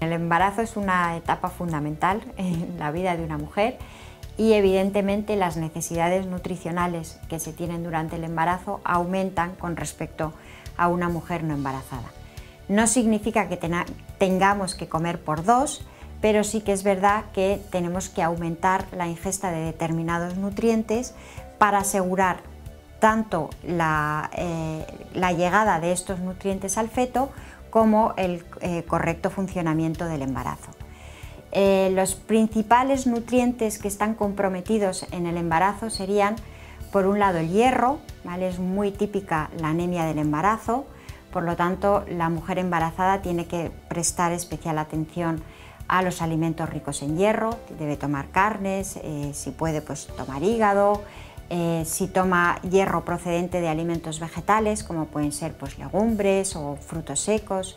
El embarazo es una etapa fundamental en la vida de una mujer y evidentemente las necesidades nutricionales que se tienen durante el embarazo aumentan con respecto a una mujer no embarazada. No significa que tengamos que comer por dos, pero sí que es verdad que tenemos que aumentar la ingesta de determinados nutrientes para asegurar tanto la llegada de estos nutrientes al feto como el correcto funcionamiento del embarazo. Los principales nutrientes que están comprometidos en el embarazo serían, por un lado, el hierro, ¿vale? Es muy típica la anemia del embarazo, por lo tanto la mujer embarazada tiene que prestar especial atención a los alimentos ricos en hierro, debe tomar carnes, si puede pues tomar hígado, si toma hierro procedente de alimentos vegetales como pueden ser pues legumbres o frutos secos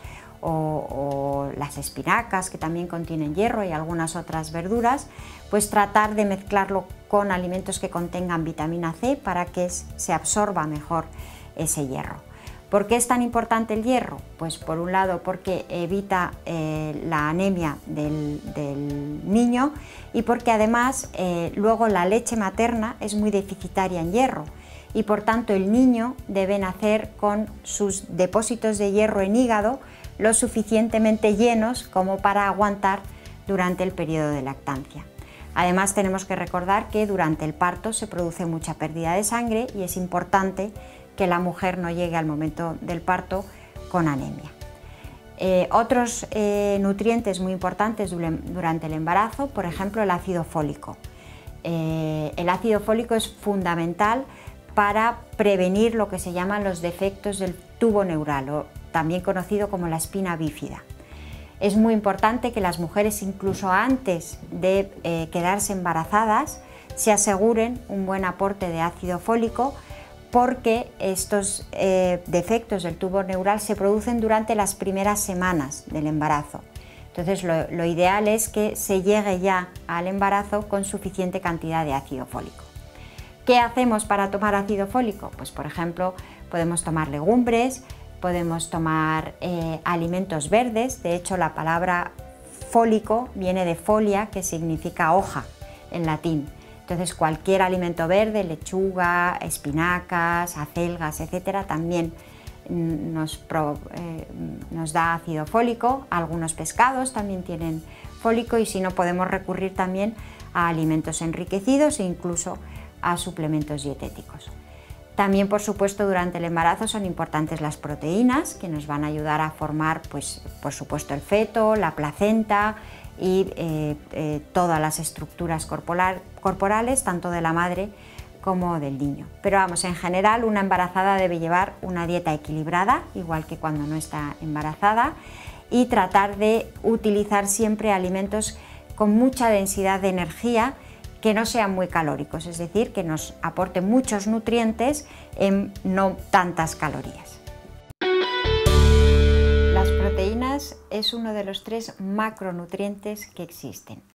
o las espinacas que también contienen hierro y algunas otras verduras, pues tratar de mezclarlo con alimentos que contengan vitamina C para que se absorba mejor ese hierro. ¿Por qué es tan importante el hierro? Pues por un lado porque evita la anemia del niño y porque además luego la leche materna es muy deficitaria en hierro y por tanto el niño debe nacer con sus depósitos de hierro en hígado lo suficientemente llenos como para aguantar durante el periodo de lactancia. Además tenemos que recordar que durante el parto se produce mucha pérdida de sangre y es importante que la mujer no llegue al momento del parto con anemia. Otros nutrientes muy importantes durante el embarazo, por ejemplo el ácido fólico. El ácido fólico es fundamental para prevenir lo que se llaman los defectos del tubo neural, o también conocido como la espina bífida. Es muy importante que las mujeres, incluso antes de quedarse embarazadas, se aseguren un buen aporte de ácido fólico, porque estos defectos del tubo neural se producen durante las primeras semanas del embarazo. Entonces lo ideal es que se llegue ya al embarazo con suficiente cantidad de ácido fólico. ¿Qué hacemos para tomar ácido fólico? Pues por ejemplo podemos tomar legumbres, podemos tomar alimentos verdes, de hecho la palabra fólico viene de folia, que significa hoja en latín. Entonces cualquier alimento verde, lechuga, espinacas, acelgas, etcétera, también nos da ácido fólico. Algunos pescados también tienen fólico y si no podemos recurrir también a alimentos enriquecidos e incluso a suplementos dietéticos. También, por supuesto, durante el embarazo son importantes las proteínas que nos van a ayudar a formar, pues, por supuesto, el feto, la placenta y todas las estructuras corporales, tanto de la madre como del niño. Pero vamos, en general una embarazada debe llevar una dieta equilibrada, igual que cuando no está embarazada, y tratar de utilizar siempre alimentos con mucha densidad de energía, que no sean muy calóricos, es decir, que nos aporten muchos nutrientes en no tantas calorías. Las proteínas es uno de los 3 macronutrientes que existen.